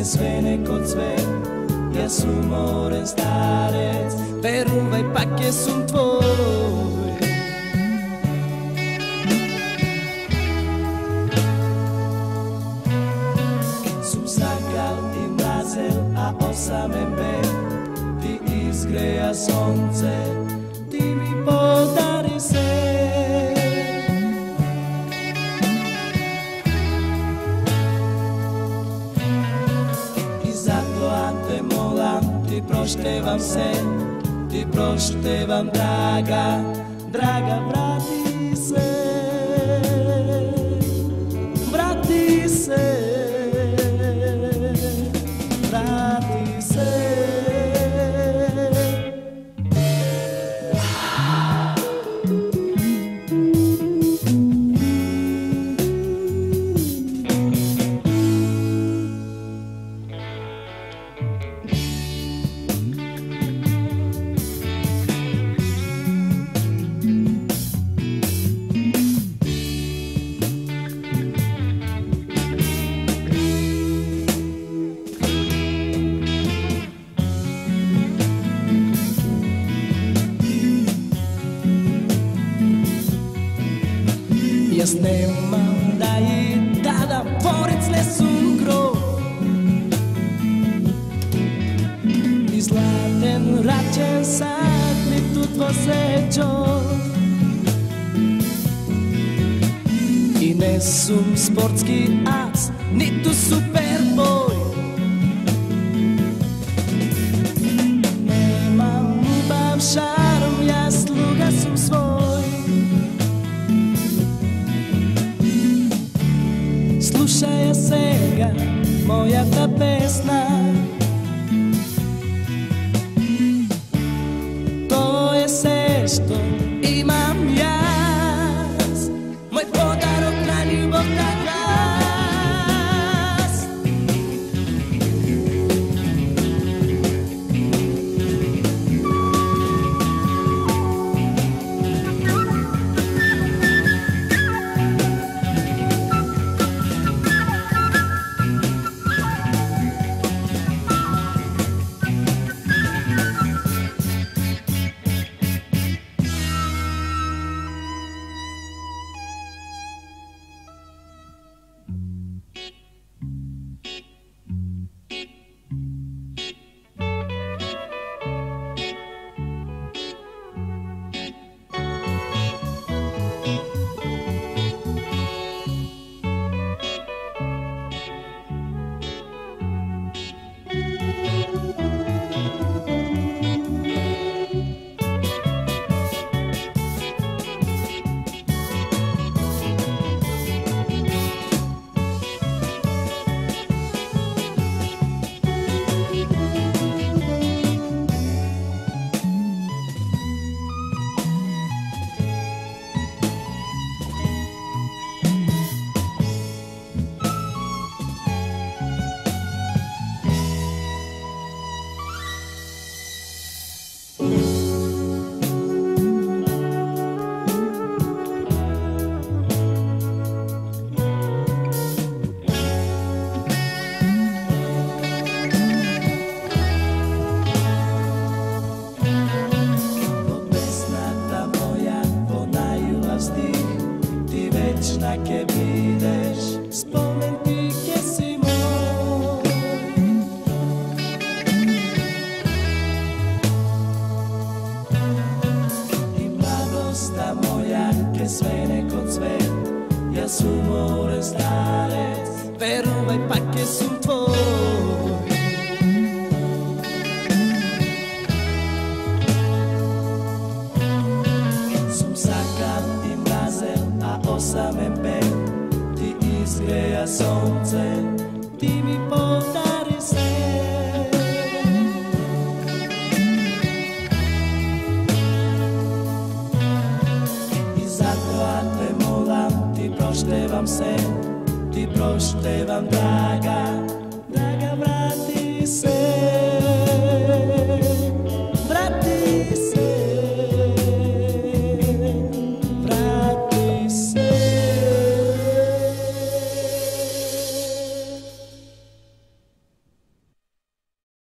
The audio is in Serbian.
svene kod cvet. Ja sam umoren starec, veruj pak jesam tvoj. Sam sakal i mrazel, a osamen ben, ti izgreja sonce, ti mi podari se. I zato ante molam, ti proštevam se, ti proštevam draga, draga vrati se, vrati se, vrati se. Jaz nemam da ji tada tvorec ne sam grob I zlaten račen sad ni tu tvo seđo I ne sam sportski as ni tu superboj Nemam ljubav šarm, ja sluga sam svoj Slušaj сега моята песна То е се што имам јас Мој подарок на љубовта глас Ke budeš, spomen ti gdje si moj I mladosta moja, ke svene kod cvet Ja sam umoren starec, veruj pak jesam tvoj Sam sakal I mrazel, a osamen ben Ti izgreja sonce, ti mi podari se I zato te molam, ti proštevam se, ti proštevam draga